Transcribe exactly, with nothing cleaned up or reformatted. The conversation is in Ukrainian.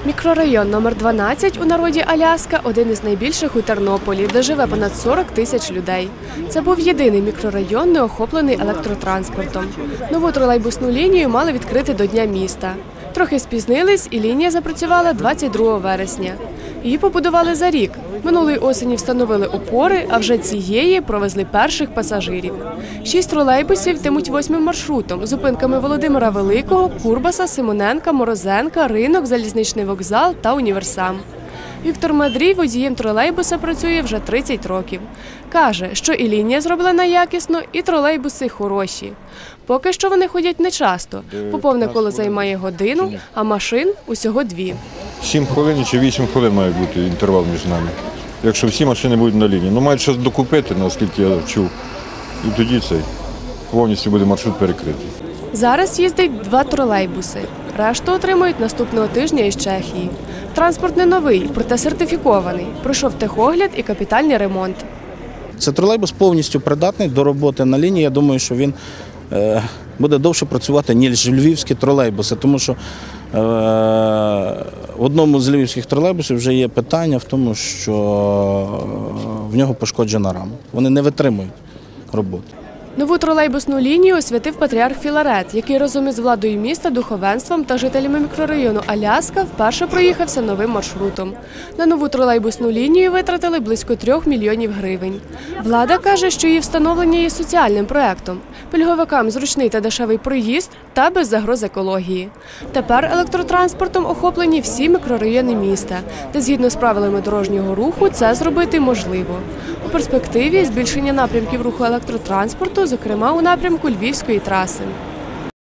Мікрорайон номер дванадцять у народі Аляска – один із найбільших у Тернополі, де живе понад сорок тисяч людей. Це був єдиний мікрорайон, не охоплений електротранспортом. Нову тролейбусну лінію мали відкрити до Дня міста. Трохи спізнились, і лінія запрацювала двадцять другого вересня. Її побудували за рік. Минулої осені встановили опори, а вже цієї провезли перших пасажирів. Шість тролейбусів йтимуть восьмим маршрутом, зупинками Володимира Великого, Курбаса, Симоненка, Морозенка, Ринок, Залізничний вокзал та Універсам. Віктор Мадрій водієм тролейбуса працює вже тридцять років. Каже, що і лінія зроблена якісно, і тролейбуси хороші. Поки що вони ходять нечасто. Поповне коло займає годину, а машин – усього дві. сім хвилин чи вісім хвилин має бути інтервал між нами, якщо всі машини будуть на лінії. Ну, мають щось докупити, наскільки я чув, і тоді цей повністю буде маршрут перекритий. Зараз їздить два тролейбуси. Решту отримують наступного тижня із Чехії. Транспорт не новий, проте сертифікований. Пройшов техогляд і капітальний ремонт. Це тролейбус повністю придатний до роботи на лінії. Я думаю, що він е, буде довше працювати, ніж львівські тролейбуси, тому що е, в одному з львівських тролейбусів вже є питання в тому, що в нього пошкоджена рама. Вони не витримують роботи. Нову тролейбусну лінію освятив патріарх Філарет, який разом із владою міста, духовенством та жителями мікрорайону Аляска вперше проїхався новим маршрутом. На нову тролейбусну лінію витратили близько трьох мільйонів гривень. Влада каже, що її встановлення є соціальним проєктом. Пільговикам зручний та дешевий проїзд та без загроз екології. Тепер електротранспортом охоплені всі мікрорайони міста, де згідно з правилами дорожнього руху це зробити можливо. У перспективі збільшення напрямків руху електротранспорту, зокрема у напрямку Львівської траси.